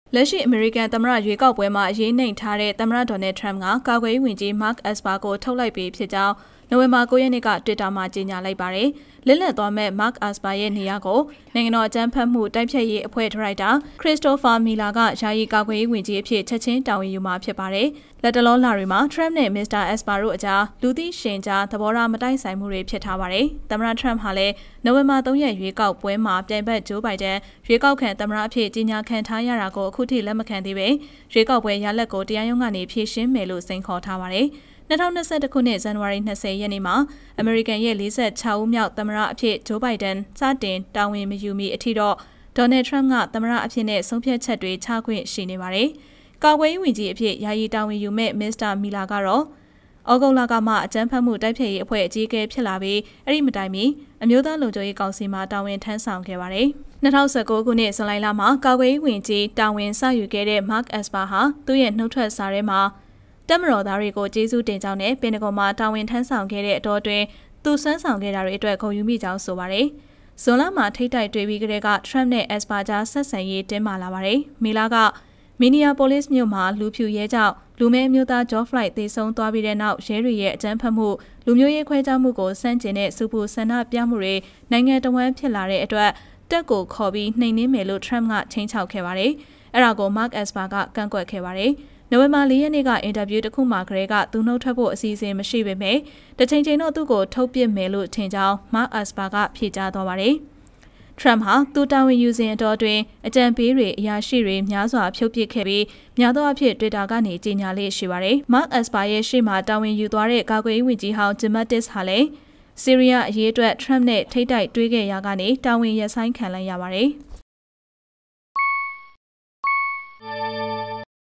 လက်ရှိအမေရိကန်သမ္မတရွေးကောက်ပွဲမှာအရေးနှိမ်ထားတဲ့သမ္မတဒေါ်နယ်ထရမ့်ကကာကွယ်ရေးဝန်ကြီးမာ့ခ် အက်စပါကိုထုတ်လိုက်ပြီးဖြစ်ကြောင်းနိုဝင်ဘာ9 ရက်နေ့ကတွစ်တာမှာကြေညာလိုက်ပါတယ်။လစ်လပ်သွားမဲ့မာ့ခ် အက်စပါရဲ့နေရာကိုနိုင်ငံတော်အကြမ်းဖက်မှုတိုက်ဖျက်ရေးအဖွဲ့ဒါရိုက်တာခရစ်စတိုဖာမီလာကယာယီကာကွယ်ရေးဝန်ကြီးအဖြစ်ချက်ချင်းတာဝန်ယူမှာဖြစ်ပါတယ်။လက်တလောလာတွေမှာထရမ့်နဲ့မစ္စတာအက်စပါတို့အကြားလူသိရှင်ကြားသဘောထားမတိုက်ဆိုင်မှုတွေဖြစ်ထားပါတယ်။သမ္မတထရမ့်ဟာလည်းနိုဝင်ဘာ3 ရက်ရွေးကောက်ပွဲမှာပြိုင်ဘက်ဂျိုးဘိုင်ဒန်ရွေးကောက်ခံသမ္မတအဖြစ်ကြီးညာခံထားရတာကိုအခုထိလက်မခံသေးပဲရွေးကောက်ပွဲရလဒ်ကိုတရားရုံးကနေဖြေရှင်းမယ်လို့စိန်ခေါ်ထားပါတယ်။2021ခုနှစ်ဇန်နဝါရီ20ရက်နေ့မှာအမေရိကန်ရဲ့46ဦးမြောက်သမ္မတအဖြစ်ဂျိုးဘိုင်ဒန်စတင်တာဝန်မယူမီအထိတော့ဒေါ်နယ်ထရမ့်ကသမ္မတအဖြစ်နဲ့ဆုံးဖြတ်ချက်တွေချခွင့်ရှိနေပါတယ်။ကာကွယ်ရေးဝန်ကြီးအဖြစ်ယာယီတာဝန်ယူမဲ့မစ္စတာမီလာကတော့ဩဂုတ်လကမှအကြမ်းဖက်မှုတိုက်ဖျက်ရေးအဖွဲ့အကြီးအကဲဖြစ်လာပြီးအဲ့ဒီမတိုင်မီအမျိုးသားလုံခြုံရေးကောင်စီမှတာဝန်ထမ်းဆောင်ခဲ့ပါတယ်။2019ခုနှစ်ဇူလိုင်လမှာကာကွယ်ရေးဝန်ကြီးတာဝန်စယူခဲ့တဲ့မာ့ခ် အက်စပါဟာသူ့ရဲ့နှုတ်ထွက်စာထဲမှာတပ်မတော်သားတွေကိုကျေးဇူးတင်ကြောင်းနဲ့ပင်တဂွန်မှာတာဝန်ထမ်းဆောင်ခဲ့တဲ့အတော်အတွင်းသူဆွမ်းဆောင်ခဲ့တာတွေအတွက်ဂုဏ်ယူမိကြောင်းဆိုပါတယ်။ဇွန်လမှာထိတ်တိုက်တွေ့ပြီးကတည်းကထရမ့်နဲ့အက်စပါကြားဆက်ဆံရေးတင်းမာလာပါတယ်။မီလာကမီနီယာပိုလစ်မြို့မှာလူဖြူရဲကြောင့်လူမဲမျိုးသားဂျော့ဖလိုက်သေဆုံးသွားပြီးတဲ့နောက်ရဲတွေရဲ့အကြမ်းဖက်မှုလူမျိုးရေးခွဲခြားမှုကိုစန့်ကျင်တဲ့စုပူဆန္ဒပြမှုတွေနိုင်ငံတော်ဝန်ဖြစ်လာတဲ့အတွက်တက်ကိုခေါ်ပြီးနှိမ်နင်းမယ်လို့ထရမ့်ကချိန်ချောက်ခဲ့ပါတယ်။အဲ့ဒါကိုမာ့ခ် အက်စပါကကန့်ကွက်ခဲ့ပါတယ်။နိုဝင်ဘာ4 ရက်နေ့ကအင်တာဗျူးတစ်ခုမှာကလေးကသူနှုတ်ထွက်ဖို့အစီအစဉ်မရှိပေမဲ့တချိန်ချိန်တော့သူ့ကိုထုတ်ပစ်မယ်လို့ထင်ကြောင်းမာ့ခ် အက်စပါကဖြေကြားသွားပါတယ်။ထရမ့်ဟာသူတာဝန်ယူစဉ်အတော်အတွင်းအကြံပေးတွေအရာရှိတွေများစွာဖြုတ်ပစ်ခဲ့ပြီးများသောအားဖြင့်တွစ်တာကနေကြေညာလေးရှိပါတယ်။မာ့ခ် အက်စပါရဲ့ရှေ့မှာတာဝန်ယူသွားတဲ့ကာကွယ်ရေးဝန်ကြီးဟောင်းဂျင်မတ်တစ်ဟာလည်းဆီးရီးယားအရေးအတွက်ထရမ့်နဲ့ထိတ်တိုက်တွေးခဲ့ရကနေတာဝန်ရပ်ဆိုင်းခံလိုက်ရပါတယ်။